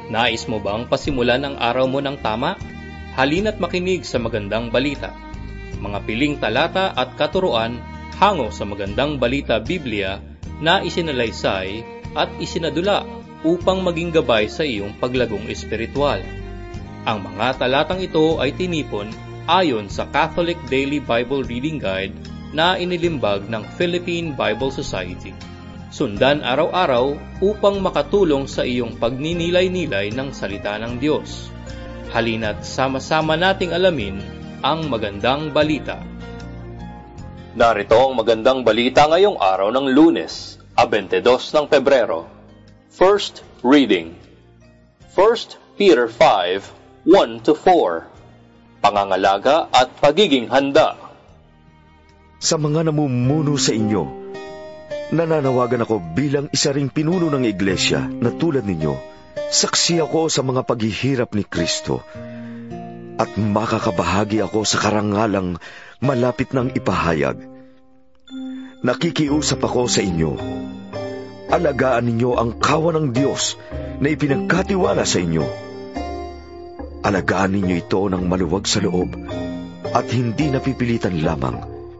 Nais mo bang pasimulan ang araw mo ng tama? Halina't makinig sa magandang balita. Mga piling talata at katuruan hango sa magandang balita Biblia na isinalaysay at isinadula upang maging gabay sa iyong paglagong espiritual. Ang mga talatang ito ay tinipon ayon sa Catholic Daily Bible Reading Guide na inilimbag ng Philippine Bible Society. Sundan araw-araw upang makatulong sa iyong pagninilay-nilay ng salita ng Diyos. Halina't sama-sama nating alamin ang magandang balita. Narito ang magandang balita ngayong araw ng Lunes, 22 ng Pebrero. First reading. 1 Peter 5:1-4. Pangangalaga at pagiging handa. Sa mga namumuno sa inyo, nananawagan ako bilang isa ring pinuno ng iglesia na tulad ninyo. Saksi ako sa mga paghihirap ni Kristo at makakabahagi ako sa karangalang malapit ng ipahayag. Nakikiusap ako sa inyo. Alagaan ninyo ang kawan ng Diyos na ipinagkatiwala sa inyo. Alagaan ninyo ito ng maluwag sa loob at hindi napipilitan lamang.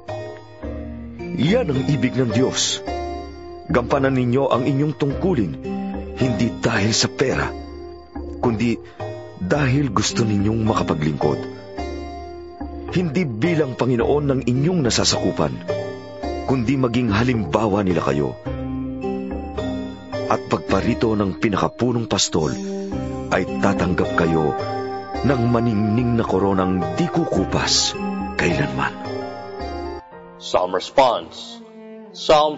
Yan ang ibig ng Diyos. Gampanan ninyo ang inyong tungkulin, hindi dahil sa pera, kundi dahil gusto ninyong makapaglingkod. Hindi bilang Panginoon ng inyong nasasakupan, kundi maging halimbawa nila kayo. At pagparito ng pinakapunong pastol, ay tatanggap kayo ng maningning na koronang di kukupas kailanman. Psalm Response. Psalm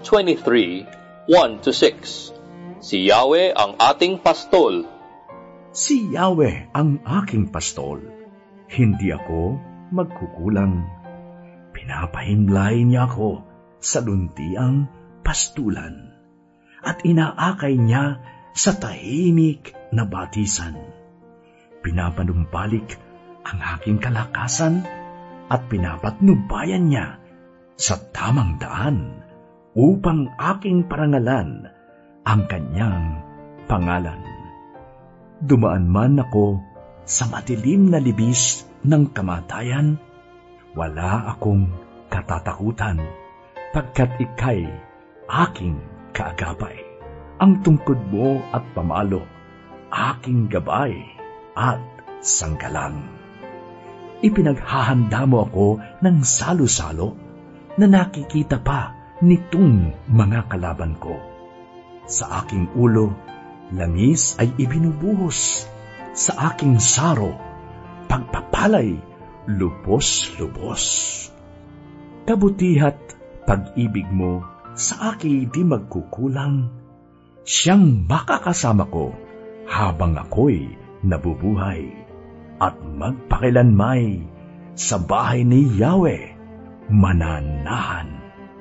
23:1-6. Si Yahweh ang ating pastol. Si Yahweh ang aking pastol. Hindi ako magkukulang. Pinapahimlay niya ako sa luntiang pastulan at inaakay niya sa tahimik na batisan. Pinapanumbalik ang aking kalakasan at pinapatnubayan niya sa tamang daan upang aking parangalan ang kanyang pangalan. Dumaan man ako sa madilim na libis ng kamatayan, wala akong katatakutan, pagkat ika'y aking kaagapay. Ang tungkod mo at pamalo, aking gabay at sanggalang. Ipinaghahanda mo ako ng salo-salo na nakikita pa nitong mga kalaban ko. Sa aking ulo, langis ay ibinubuhos. Sa aking saro, pagpapalay, lubos-lubos. Kabutihat pag-ibig mo sa akin di magkukulang. Siyang makakasama ko habang ako'y nabubuhay at magpakilanmay sa bahay ni Yahweh mananahan.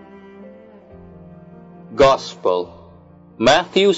Gospel. Matthew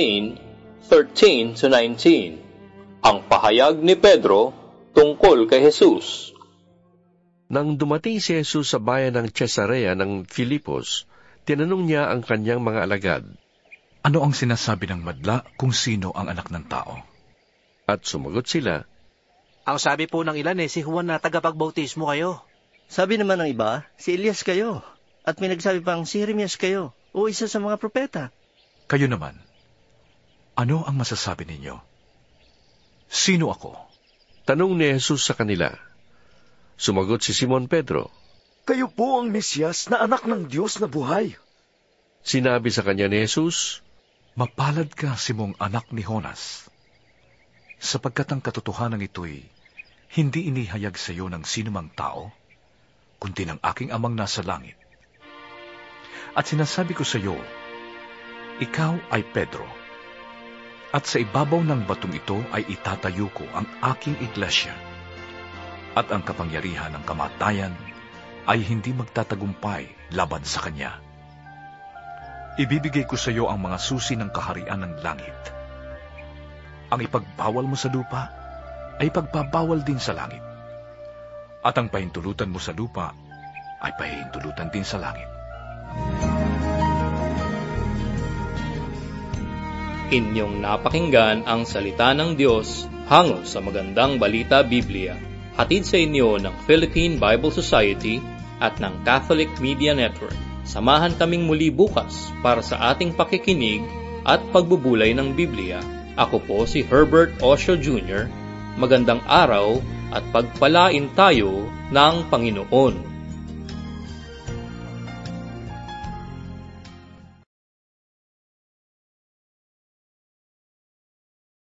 16:13-19. Ang pahayag ni Pedro tungkol kay Jesus. Nang dumating si Jesus sa bayan ng Cesarea ng Filipos, tinanong niya ang kanyang mga alagad, "Ano ang sinasabi ng madla kung sino ang anak ng tao?" At sumagot sila, "Ang sabi po ng ilan si Juan na tagapagbautismo kayo. Sabi naman ng iba, si Elias kayo. At may nagsabi pang si Jeremias kayo o isa sa mga propeta." Kayo naman, ano ang masasabi ninyo? Sino ako? Tanong ni Jesus sa kanila. Sumagot si Simon Pedro, Kayo po ang Mesyas na anak ng Diyos na buhay. Sinabi sa kanya ni Jesus, Mapalad ka, Simong anak ni Jonas, sapagkat ang katotohanan ito'y hindi inihayag sa iyo ng sinumang tao, kundi ng aking amang nasa langit. At sinasabi ko sa iyo, ikaw ay Pedro, at sa ibabaw ng batong ito ay itatayo ko ang aking iglesia, at ang kapangyarihan ng kamatayan ay hindi magtatagumpay laban sa kanya. Ibibigay ko sa iyo ang mga susi ng kaharian ng langit. Ang ipagbawal mo sa lupa ay pagbabawal din sa langit, at ang pahintulutan mo sa lupa ay pahintulutan din sa langit. Inyong napakinggan ang salita ng Diyos hango sa Magandang Balita Biblia. Hatid sa inyo ng Philippine Bible Society at ng Catholic Media Network. Samahan kaming muli bukas para sa ating pakikinig at pagbubulay ng Biblia. Ako po si Herbert Osho Jr. Magandang araw at pagpalain tayo ng Panginoon.